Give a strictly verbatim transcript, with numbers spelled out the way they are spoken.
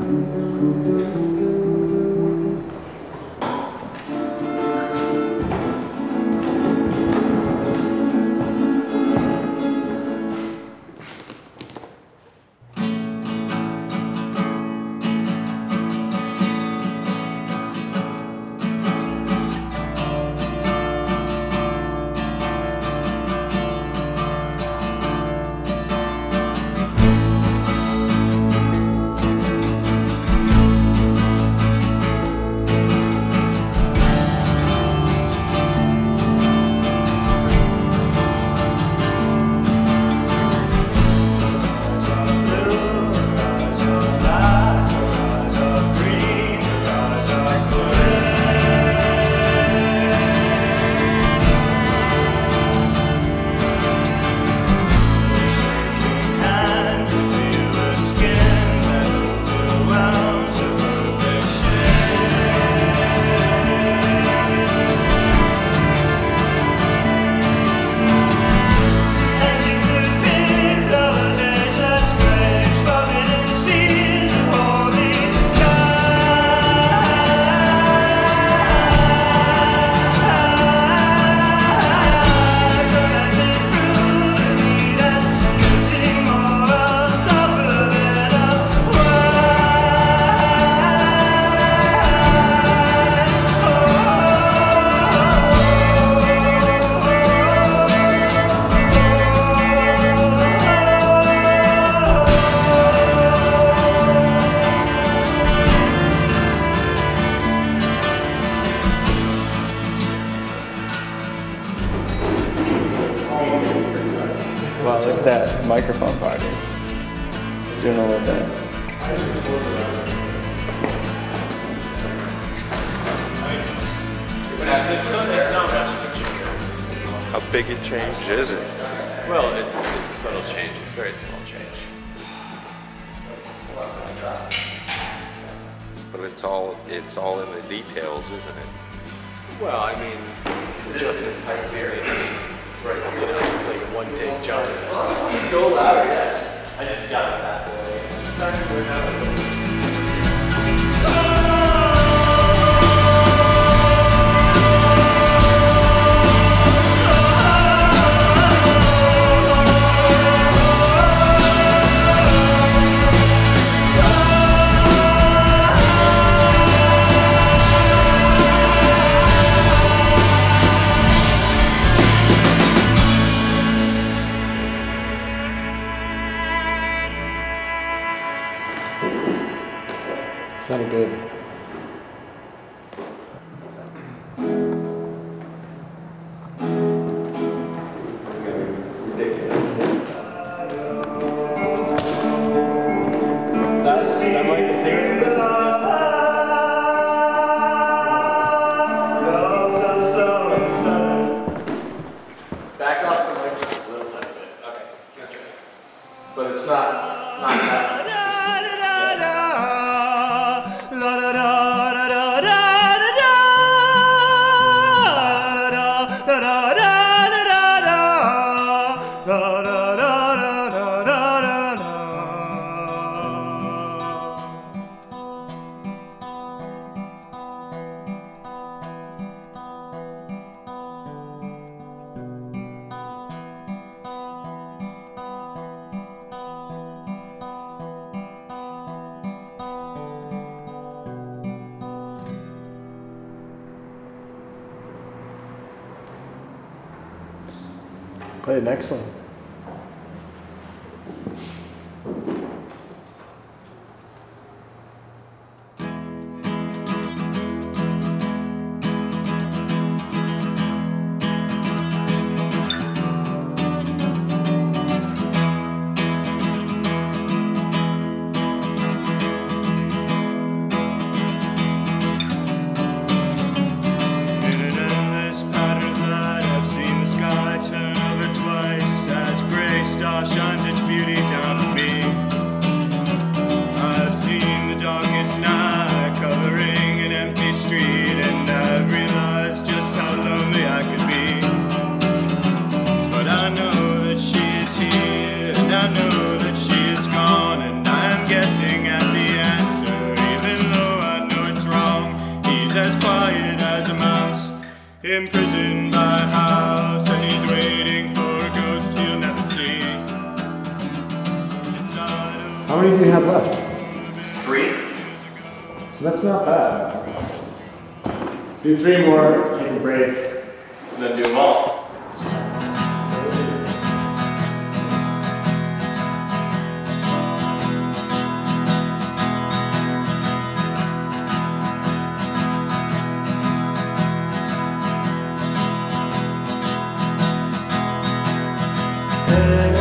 Wow, look at that microphone pocket. Doing all of that. How big a change is it? Well, it's, it's a subtle change. It's a very small change. But it's all it's all in the details, isn't it? Well, I mean, just in type theory. Right. You know, it's like a one-take job. Go louder, yeah. I just got it that way. Just not to work out. It's not good. Back off the mic just a little tiny bit. Okay. But it's not not that. Play the next one. In an endless pattern that I've seen the sky turn over twice. imprisoned by a house, and he's waiting for a ghost he'll never see. How many do you have left? Three? So that's not bad. Do three more, take a break. Then do them all. Hey.